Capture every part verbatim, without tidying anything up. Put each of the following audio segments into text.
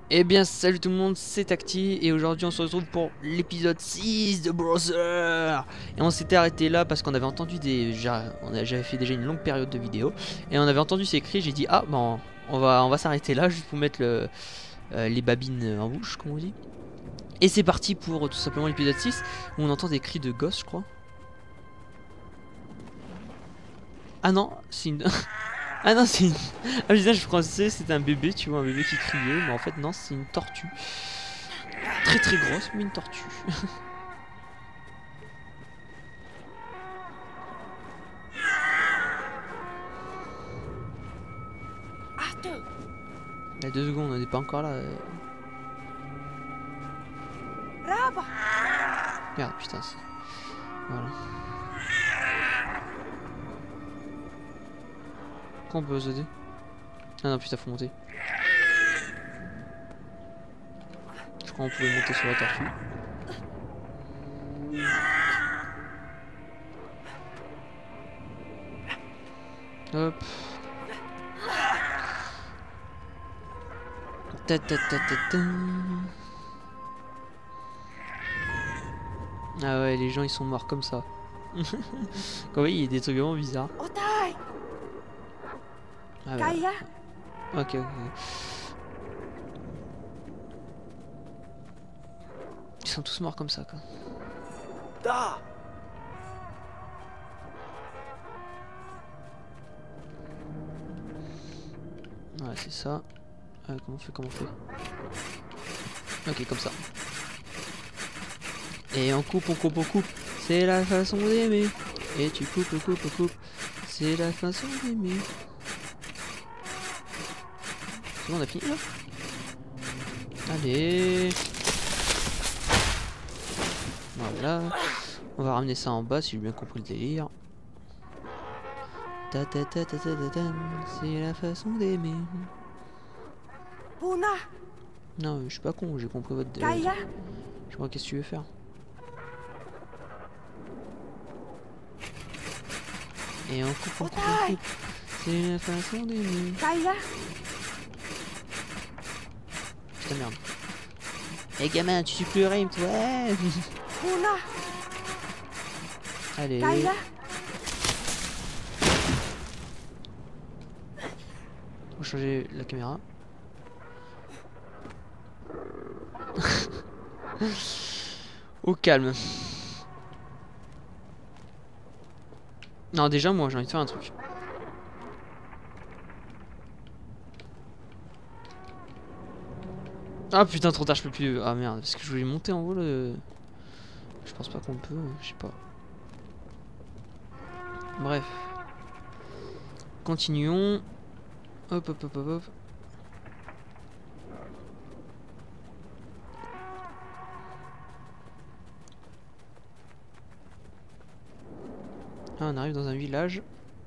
Eh bien salut tout le monde, c'est Tacti et aujourd'hui on se retrouve pour l'épisode six de Brother. Et on s'était arrêté là parce qu'on avait entendu des... J'avais fait déjà une longue période de vidéos et on avait entendu ces cris, j'ai dit ah bon on va, on va s'arrêter là juste pour mettre le, euh, les babines en bouche comme on dit. Et c'est parti pour tout simplement l'épisode six où on entend des cris de gosses je crois. Ah non, c'est une... Ah non, c'est une... Ah je disais, je pensais c'était un bébé, tu vois, un bébé qui criait, mais en fait non, c'est une tortue. Très très grosse, mais une tortue. Il y a deux secondes, on n'est pas encore là. Merde, putain, c'est... Voilà. Quand on peut sauter? Ah non, putain, faut monter. Je crois qu'on pouvait monter sur la tortue. Hop. Ta ta ta ta ta. Ah ouais, les gens ils sont morts comme ça. Quand même, il y a des trucs vraiment bizarres. Ah bah. Ok, ok. Ils sont tous morts comme ça, quoi. Da. Ouais, c'est ça. Euh, comment on fait, comment on fait? Ok, comme ça. Et on coupe, on coupe, on coupe. C'est la façon d'aimer. Et tu coupes, coupes, coupes. C'est la façon d'aimer. C'est bon, on a fini là? Allez. Voilà. On va ramener ça en bas si j'ai bien compris le délire. Ta ta ta ta ta ta ta. C'est la façon d'aimer. Non, je suis pas con, j'ai compris votre délire. Je vois qu'est-ce que tu veux faire. Et on coupe, on coupe, on coupe. C'est la façon d'aimer. Putain merde. Eh gamin, tu suis plus le rythme, ouais. Allez. Faut changer la caméra. Au calme. Non, déjà, moi j'ai envie de faire un truc. Ah putain, trop tard, je peux plus. Ah merde, parce que je voulais monter en haut le. Je pense pas qu'on peut, je sais pas. Bref. Continuons. Hop, hop, hop, hop, hop. Ah, on arrive dans un village.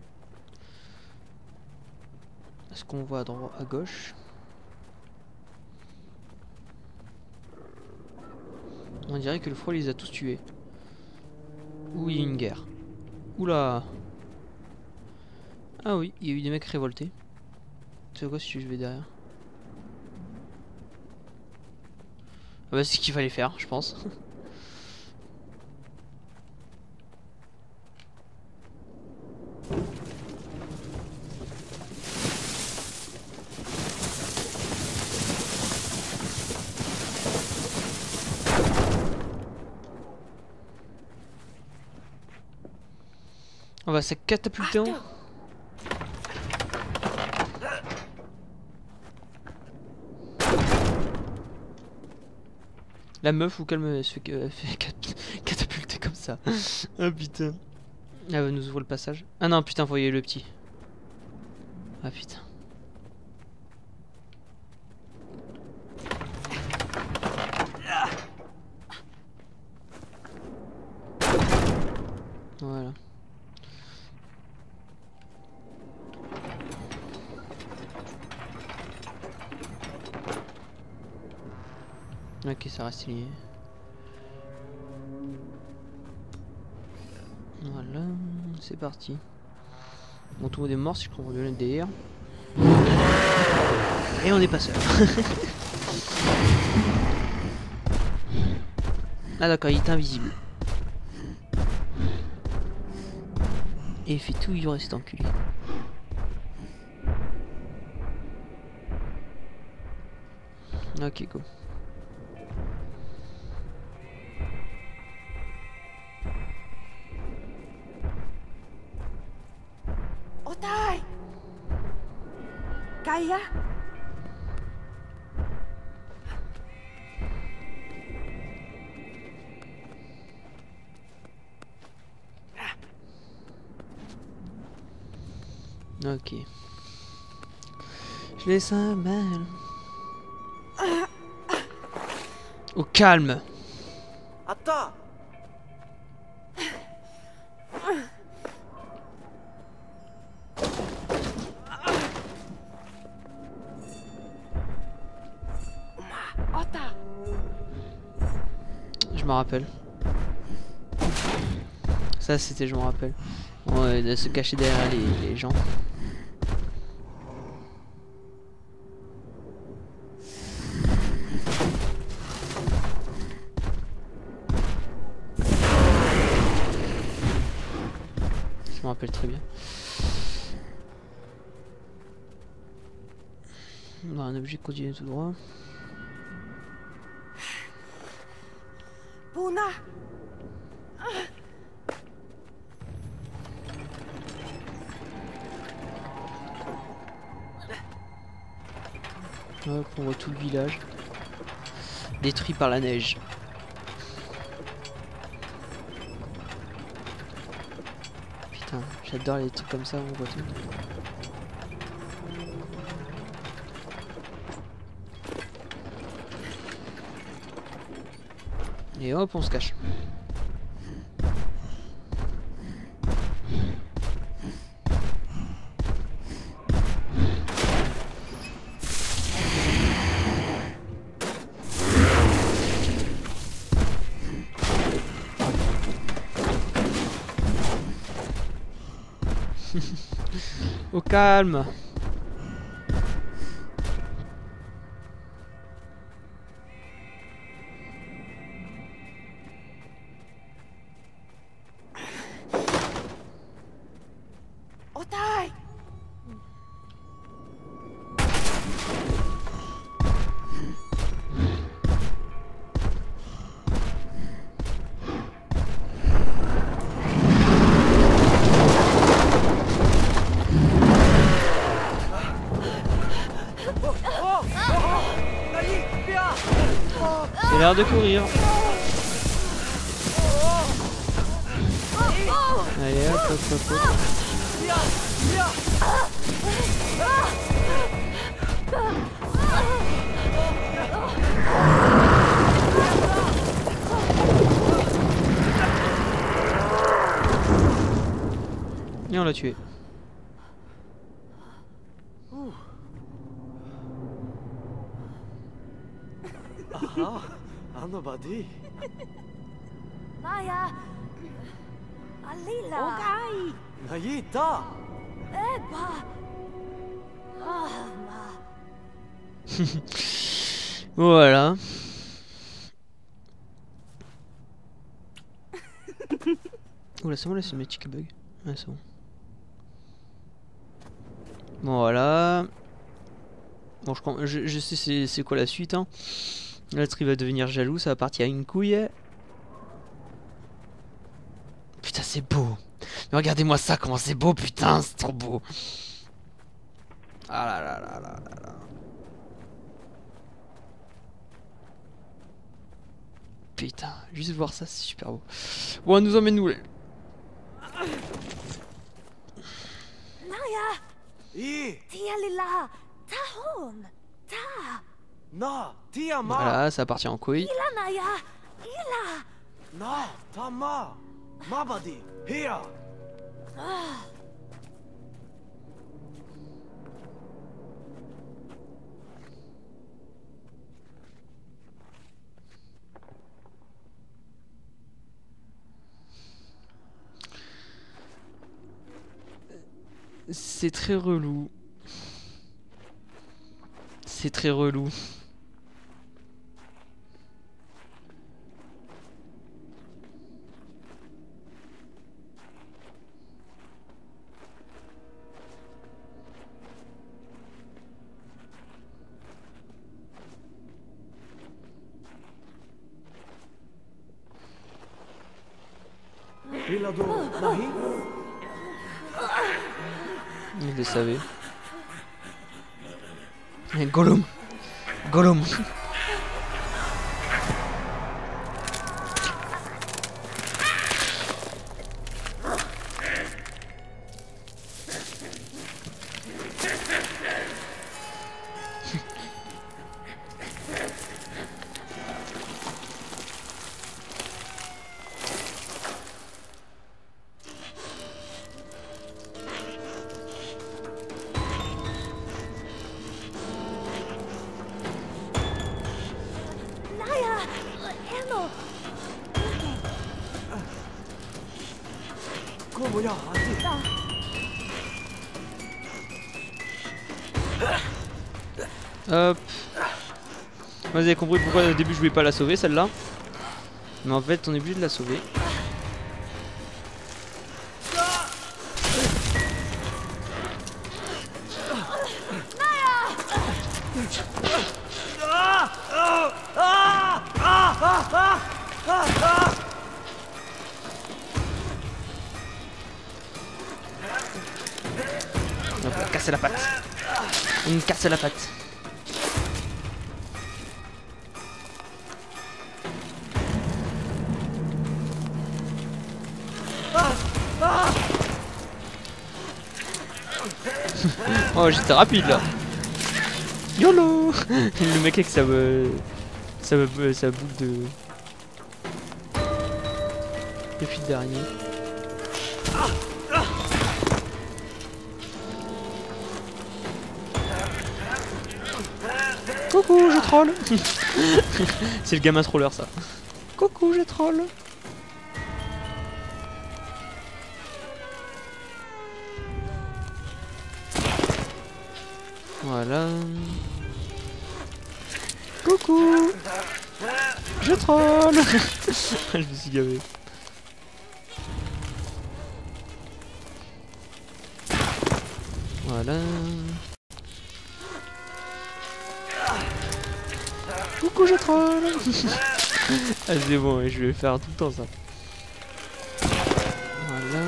Est-ce qu'on voit à droite, à gauche? On dirait que le froid les a tous tués. Ou il y a une guerre. Oula. Ah oui, il y a eu des mecs révoltés. Tu sais quoi si je vais derrière? Ah bah c'est ce qu'il fallait faire, je pense. On va se catapulter en haut. La meuf ou qu'elle me se fait, euh, fait cat catapulter comme ça. Ah putain. Elle va nous ouvrir le passage. Ah non putain, voyez le petit. Ah putain. Voilà. Ok, ça reste lié. Voilà, c'est parti. Bon, tout le monde est mort si je comprends bien le délire. Et on n'est pas seul. Ah d'accord, il est invisible. Et il fait tout, il reste enculé. Ok, go. Otai! Kaya? Ok. Je laisse un mal. Au calme. Attends. Ota! Je me rappelle. Ça c'était, je me rappelle. Ouais, de se cacher derrière les, les gens. Je me rappelle très bien. On a un objet continue tout droit. Puna! Hop, on voit tout le village. Détruit par la neige. Putain, j'adore les trucs comme ça, on voit tout. Et hop, on se cache. Au calme. Otai! C'est l'air de courir. Allez hop hop hop hop. Et on l'a tué. Aha, Anobadi. Naya! Alila! Okai! Nayita. Eba! Ah, ma. Voilà. Oula, c'est bon là, c'est mes chick bug. Ouais, c'est bon. Bon, voilà. Bon, je, je, je sais c'est quoi la suite. Hein. L'autre il va devenir jaloux, ça va partir à une couille. Putain, c'est beau. Mais regardez-moi ça, comment c'est beau, putain, c'est trop beau. Ah là là là là là là. Putain, juste voir ça, c'est super beau. Bon, nous emmène-nous là. Naya! I. Tia lila! Tahon! Ta! Na. Tia ma. Voilà, ça va partir en couille. Ila Naya! Ila! Na. Tama. Mabadi. Here. Ah! C'est très relou. C'est très relou. Rilado nahi? Il le savait. Et Gollum. Gollum. Naya! Ammo! Como ya, Ati? Hop. Vous avez compris pourquoi au début je voulais pas la sauver celle-là. Mais en fait on est obligé de la sauver. Hop là, casser la patte. On me casse la patte. Oh j'étais rapide là. YOLO. Le mec avec sa sa, sa boucle de de fil d'araignée. Coucou, je troll. C'est le gamin troller ça. Coucou, je troll. Voilà. Coucou. Je troll. Je me suis gavé. Voilà. Coucou, je troll. Ah c'est bon, je vais faire tout le temps ça. Voilà.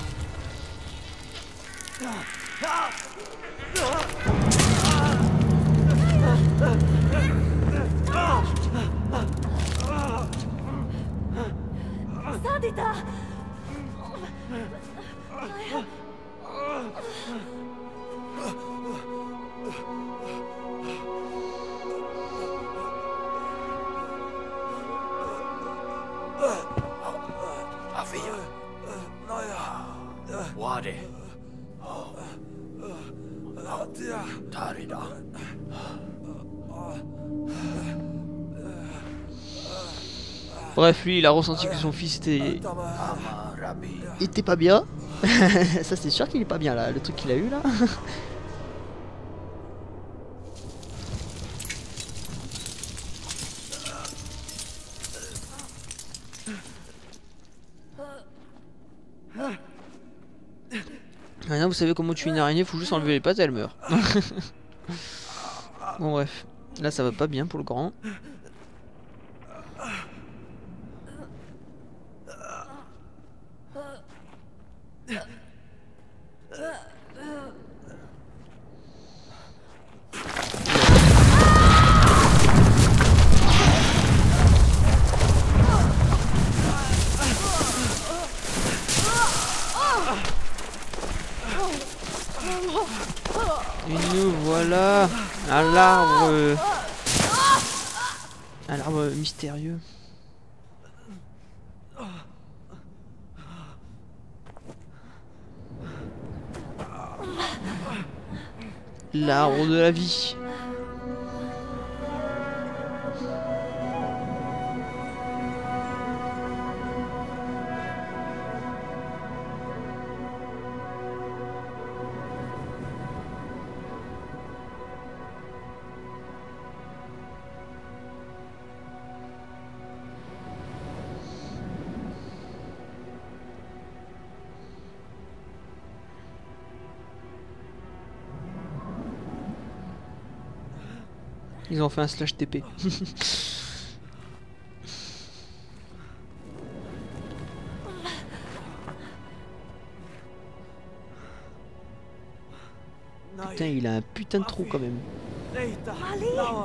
Sadita! Afia. Naya. Wade. Atia. Tarida. Bref, lui, il a ressenti que son fils était était pas bien. Ça, c'est sûr qu'il est pas bien là, le truc qu'il a eu là. Maintenant, vous savez comment tuer une araignée, faut juste enlever les pattes et elle meurt. Bon, bref, là ça va pas bien pour le grand. Et nous voilà à l'arbre, à l'arbre mystérieux. L'arbre de la vie. Ils ont fait un slash T P. Putain, il a un putain de trou quand même. Leita. Mali. Laua.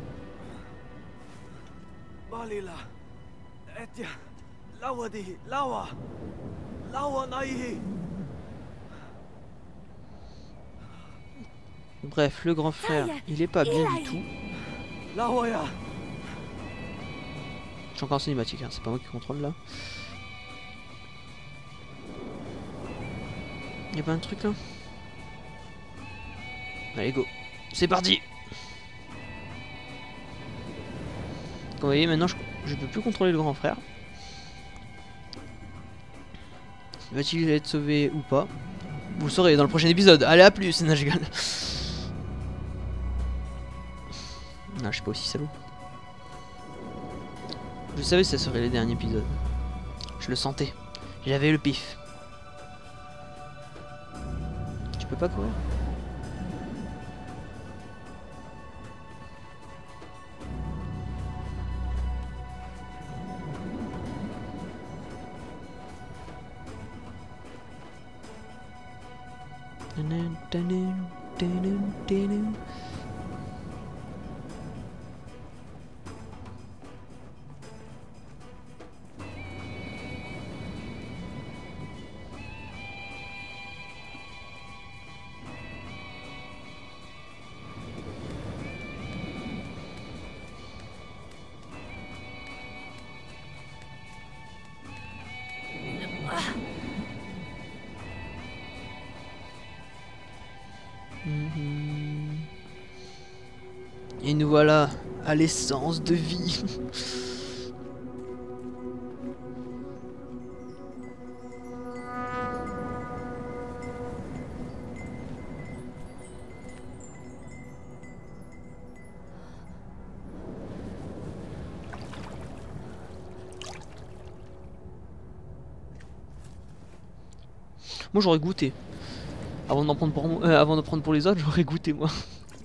Balila. Etja. Lauadihi. Laua. Laua naihi. Bref, le grand frère, il est pas bien du tout. Lauaja. Je suis encore en cinématique, hein, c'est pas moi qui contrôle là. Y'a pas un truc là? Allez go, c'est parti. Comme vous voyez maintenant je, je peux plus contrôler le grand frère. Va-t-il être sauvé ou pas? Vous le saurez dans le prochain épisode. Allez à plus, non je rigole. Non je suis pas aussi salaud. Je savais que ça serait les derniers épisodes. Je le sentais. J'avais le pif. Tu peux pas courir? Et nous voilà à l'essence de vie. Moi j'aurais goûté. Avant d'en prendre pour moi, euh, avant de prendre pour les autres, j'aurais goûté moi.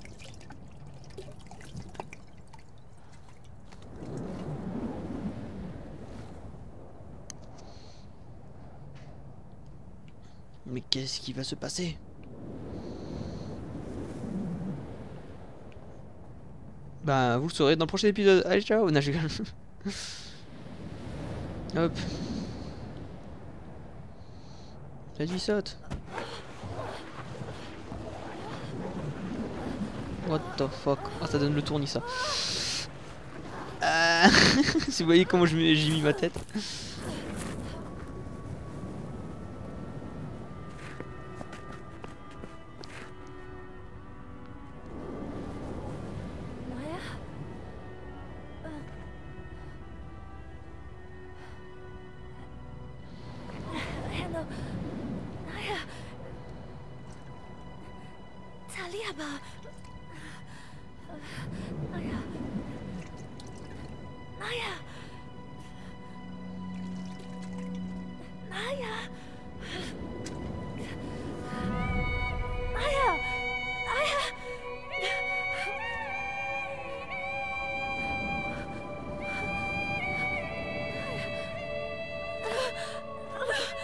Mais qu'est-ce qui va se passer? Bah vous le saurez dans le prochain épisode. Allez ciao. Non je rigole. Hop. Vas-y saute. What the fuck. Ah ça donne le tournis ça. Euh... si vous voyez comment j'ai mis ma tête.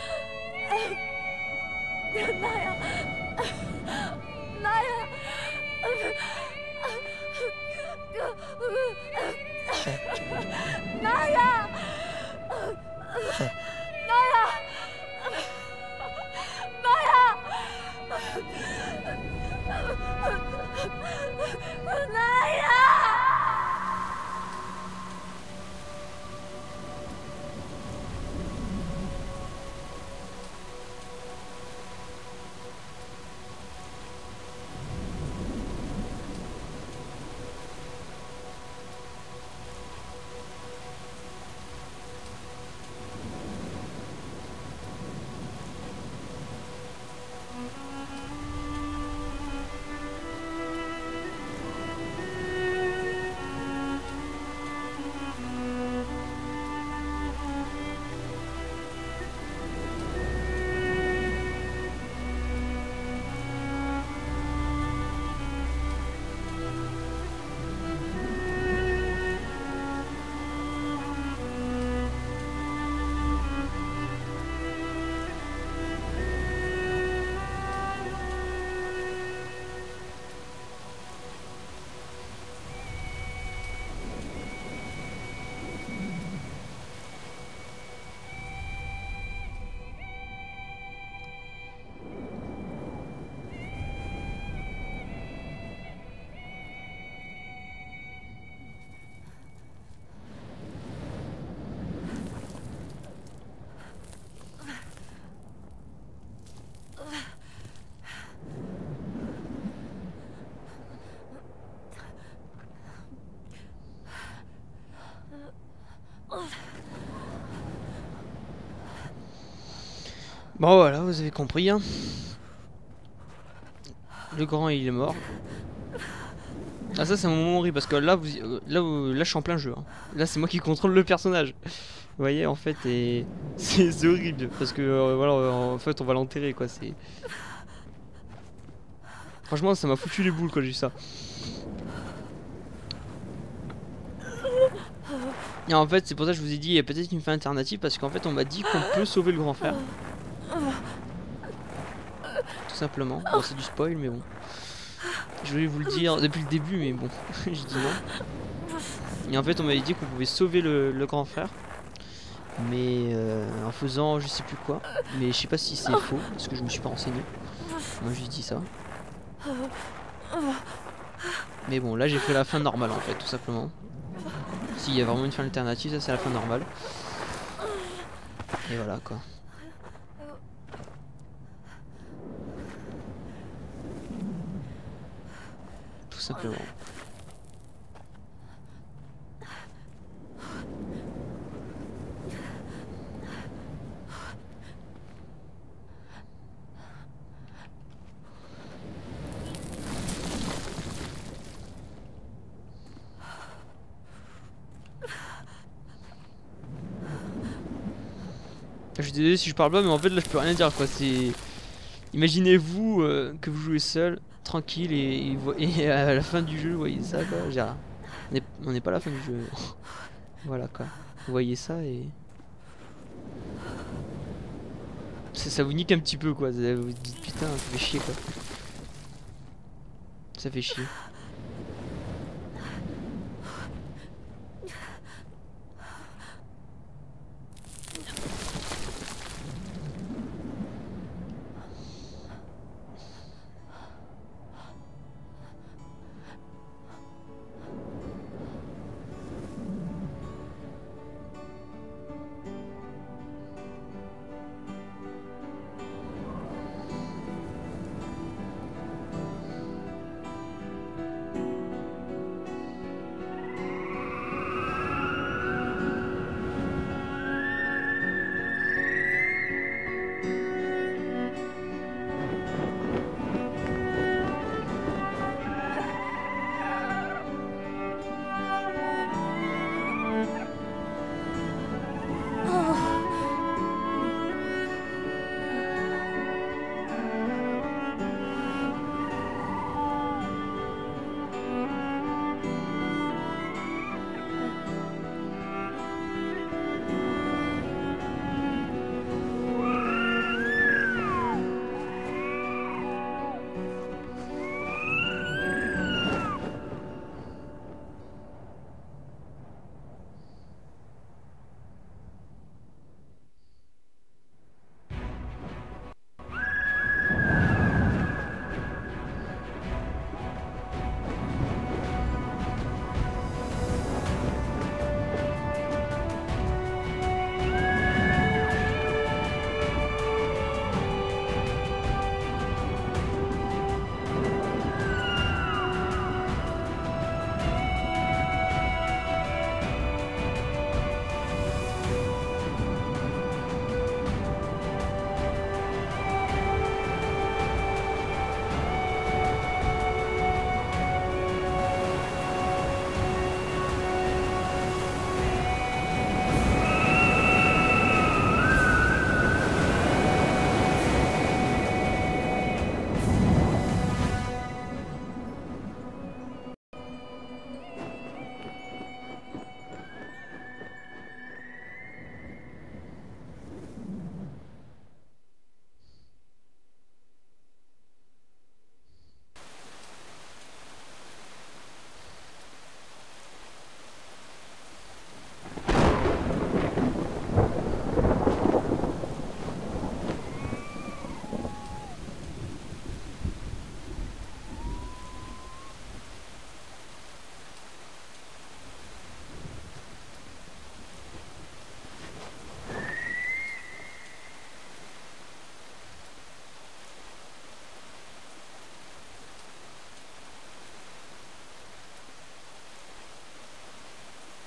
Naya! Naya! Bon voilà, vous avez compris. Hein. Le grand il est mort. Ah ça c'est un moment horrible parce que là, vous, là, vous, là je suis en plein jeu. Hein. Là c'est moi qui contrôle le personnage. Vous voyez en fait et c'est horrible parce que euh, voilà en fait on va l'enterrer quoi. C'est franchement ça m'a foutu les boules quand j'ai vu ça. Et en fait c'est pour ça que je vous ai dit il y a peut-être une fin alternative parce qu'en fait on m'a dit qu'on peut sauver le grand frère. Tout simplement. Bon c'est du spoil mais bon. Je voulais vous le dire depuis le début mais bon j'ai dit non. Et en fait on m'avait dit qu'on pouvait sauver le, le grand frère. Mais euh, en faisant je sais plus quoi. Mais je sais pas si c'est faux parce que je me suis pas renseigné. Moi je dis ça. Mais bon là j'ai fait la fin normale en fait tout simplement. S'il y a vraiment une fin alternative ça c'est la fin normale. Et voilà quoi. Tout simplement. Je suis désolé si je parle pas mais en fait là je peux rien dire quoi. C'est imaginez-vous euh, que vous jouez seul tranquille et, et, et à la fin du jeu vous voyez ça quoi. Genre, on n'est pas à la fin du jeu. Voilà quoi. Vous voyez ça et ça, ça vous nique un petit peu quoi. Vous vous dites putain ça fait chier quoi. Ça fait chier.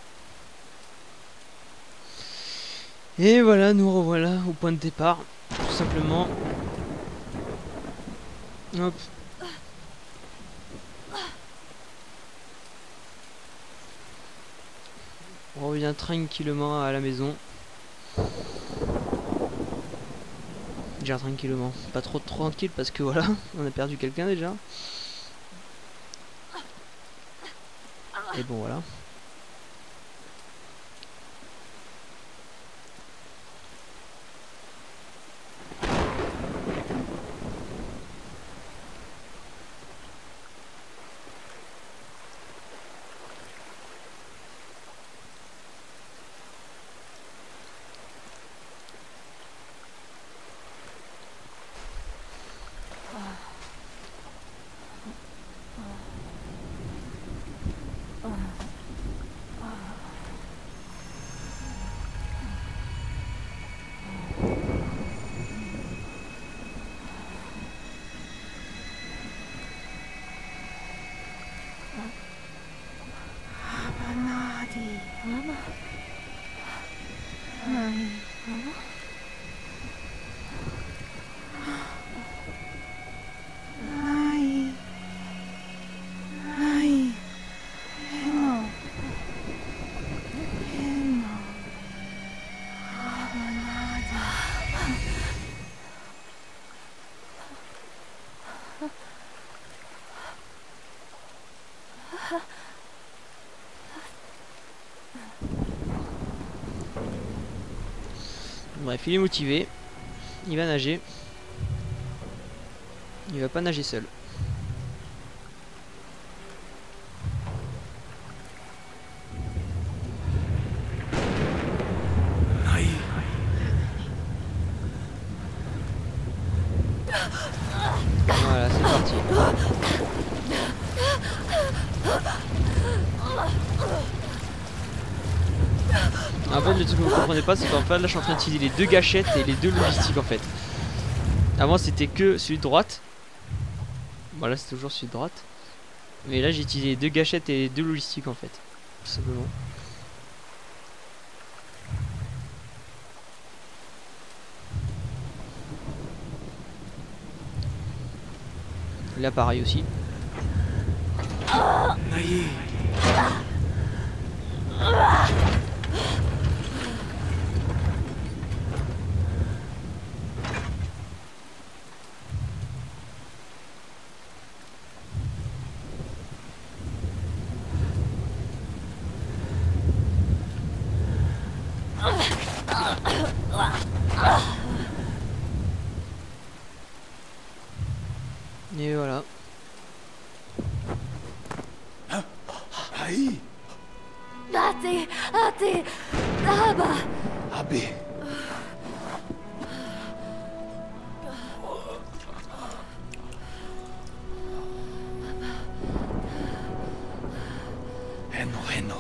Et voilà, nous revoilà au point de départ, tout simplement. Hop. On revient tranquillement à la maison. Déjà tranquillement. Pas trop tranquille parce que voilà, on a perdu quelqu'un déjà. Et bon voilà. Abanadi. Mama. Nai. Mama. Nai. Nai. Eno. Eno. Abanadi. Bref, il est motivé. Il va nager. Il va pas nager seul. Nai. Voilà, c'est parti. En fait, le truc que vous comprenez pas, c'est qu'en fait, là, je suis en train d'utiliser les deux gâchettes et les deux logistiques en fait. Avant, c'était que celui de droite. Voilà, c'est toujours celui de droite. Mais là, j'ai utilisé les deux gâchettes et les deux logistiques en fait. Tout simplement. Là, pareil aussi. Nai. Et voilà. Ai. Ate, ate, Aba. Abi. Eno, eno.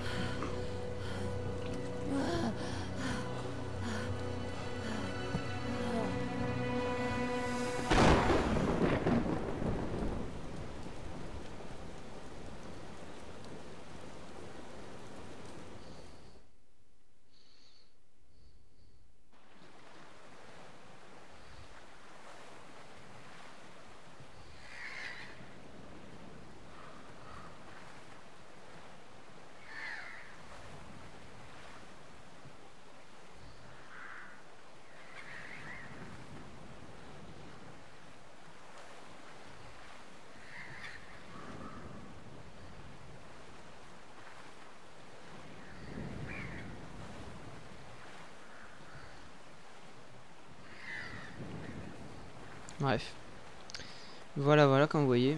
Bref. Voilà, voilà, comme vous voyez.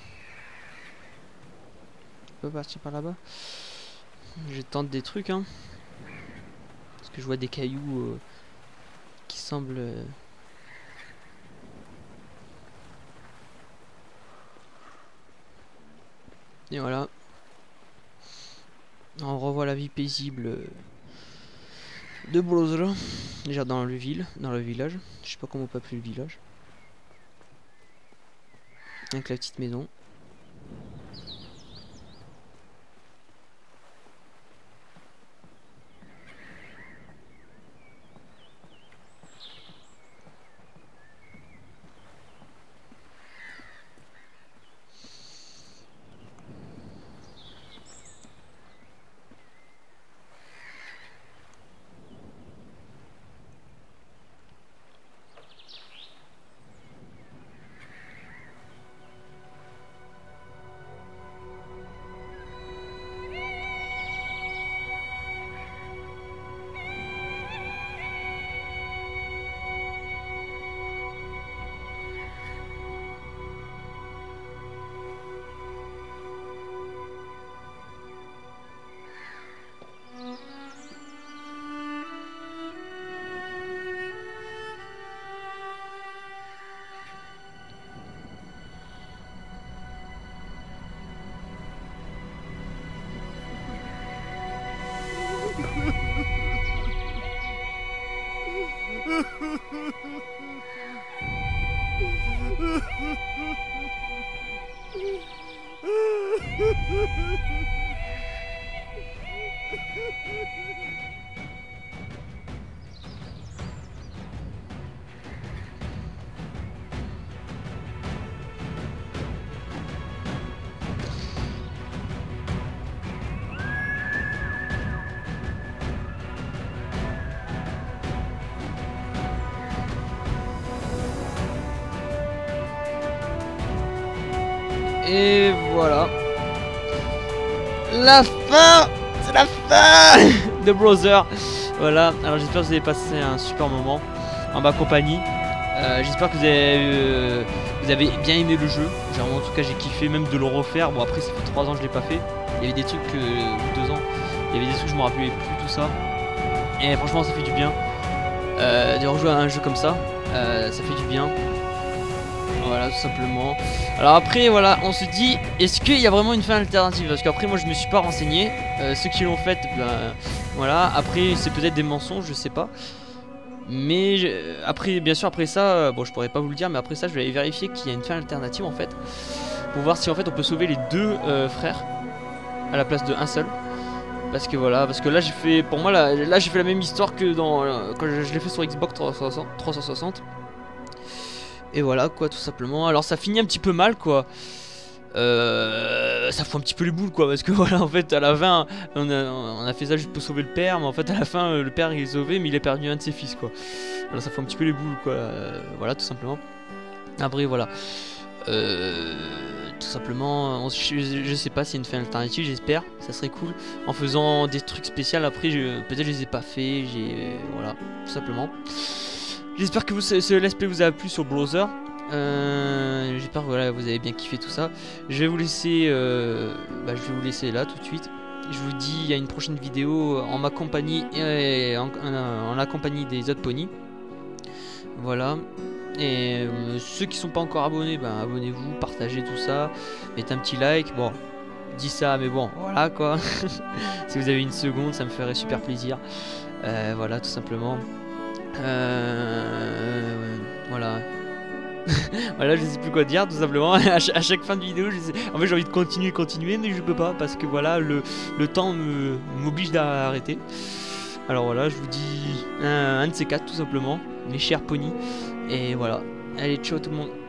On peut partir par là-bas. Je tente des trucs, hein. Parce que je vois des cailloux euh, qui semblent... euh, Et voilà. On revoit la vie paisible euh, de Browser. Déjà dans le ville, dans le village. Je sais pas comment on peut appeler le village. Avec la petite maison. Et voilà. La fin. C'est la fin de Brother. Voilà, alors j'espère que vous avez passé un super moment en ma compagnie. euh, J'espère que vous avez, euh, vous avez bien aimé le jeu. Genre, en tout cas j'ai kiffé même de le refaire. Bon après ça fait trois ans que je l'ai pas fait. Il y avait des trucs, euh, ou deux ans, il y avait des trucs que je me rappelais plus, tout ça. Et franchement ça fait du bien euh, de rejouer à un jeu comme ça. euh, Ça fait du bien. Voilà, tout simplement. Alors après, voilà, on se dit, est-ce qu'il y a vraiment une fin alternative? Parce qu'après, moi, je me suis pas renseigné. Euh, ceux qui l'ont fait, ben, voilà. Après, c'est peut-être des mensonges, je sais pas. Mais je... après, bien sûr, après ça, bon, je pourrais pas vous le dire, mais après ça, je vais aller vérifier qu'il y a une fin alternative en fait, pour voir si en fait on peut sauver les deux euh, frères à la place de un seul. Parce que voilà, parce que là j'ai fait, pour moi là, là j'ai fait la même histoire que dans euh, quand je, je l'ai fait sur Xbox trois cent soixante. Et voilà quoi, tout simplement. Alors ça finit un petit peu mal quoi. Euh, ça fout un petit peu les boules quoi. Parce que voilà, en fait à la fin on a, on a fait ça juste pour sauver le père. Mais en fait à la fin le père il est sauvé, mais il a perdu un de ses fils quoi. Alors ça fout un petit peu les boules quoi. euh, Voilà, tout simplement. Après voilà, euh, tout simplement on, je, je sais pas s'il y a une fin alternative. J'espère, ça serait cool. En faisant des trucs spéciaux. Après peut-être je les ai pas fait. J'ai, voilà, tout simplement. J'espère que vous, ce let's play vous a plu sur Brother. Euh, J'espère que voilà, vous avez bien kiffé tout ça. Je vais vous laisser, euh, bah, je vais vous laisser là tout de suite. Je vous dis à une prochaine vidéo en ma compagnie et en, en, en la compagnie des autres ponies. Voilà. Et euh, ceux qui sont pas encore abonnés, bah, abonnez-vous, partagez tout ça, mettez un petit like. Bon, je dis ça, mais bon, voilà quoi. Si vous avez une seconde, ça me ferait super plaisir. Euh, voilà, tout simplement. Euh, voilà. Voilà, je sais plus quoi dire tout simplement. À, ch à chaque fin de vidéo, je sais... en fait j'ai envie de continuer, continuer, mais je peux pas parce que voilà, le, le temps m'oblige d'arrêter. Alors voilà, je vous dis un, un de ces quatre tout simplement, mes chers ponies. Et voilà, allez, ciao tout le monde.